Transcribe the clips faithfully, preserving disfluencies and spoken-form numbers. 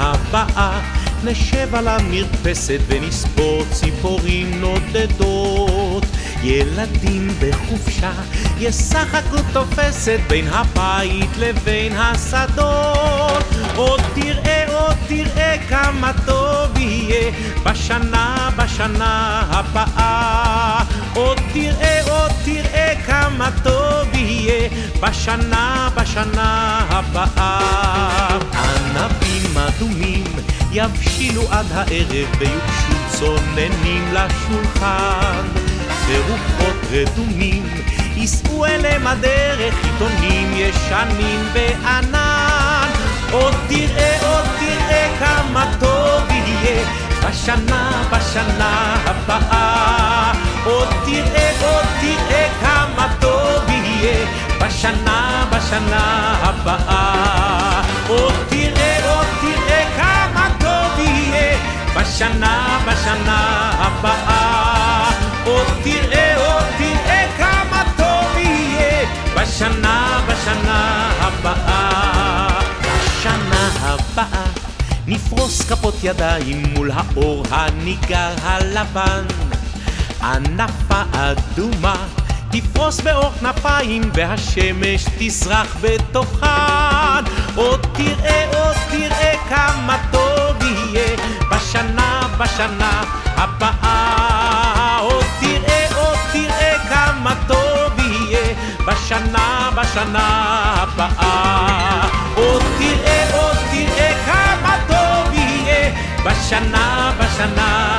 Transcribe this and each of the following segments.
הבאה נשב על המרפסת ונספור ציפורים נודדות. ילדים בחופשה ישחקו תופסת בין הבית לבין השדות. עוד תראה, עוד תראה כמה טוב יהיה בשנה, בשנה הבאה. עוד תראה, עוד תראה כמה טוב יהיה בשנה, בשנה הבאה. ענבים אדומים יבשילו עד הערב ויוגשו צוננים לשולחן, ורוחות רדומים ייסעו אליהם הדרך, עיתונים ישנים בענן. עוד תראה, עוד תראה כמה טוב יהיה בשנה, בשנה הבאה. עוד תראה, עוד תראה כמה טוב יהיה בשנה, בשנה הבאה. עוד תראה, עוד תראה כמה טוב יהיה בשנה, בשנה הבאה. עוד תראה, עוד תראה כמה טוב יהיה בשנה, בשנה הבאה. בשנה הבאה נפרוס כפות ידיים מול האור הניגר הלבן. ענפה אדומה תפרוס באור כנפיים והשמש תסרח בתוכן. עוד תראה, עוד תראה כמה טוב יהיה בשנה, בשנה הבאה. עוד תראה, עוד תראה כמה טוב יהיה בשנה, בשנה הבאה. עוד תראה, עוד תראה כמה טוב יהיה בשנה, בשנה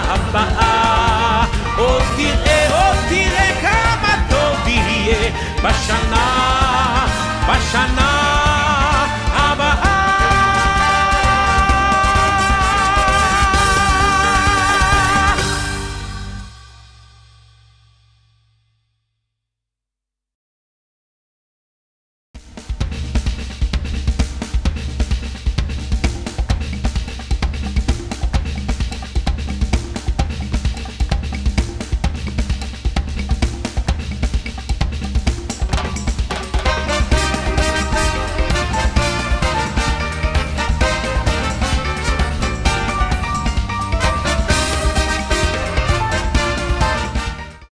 הבאה. עוד תראה, עוד תראה כמה טוב יהיה בשנה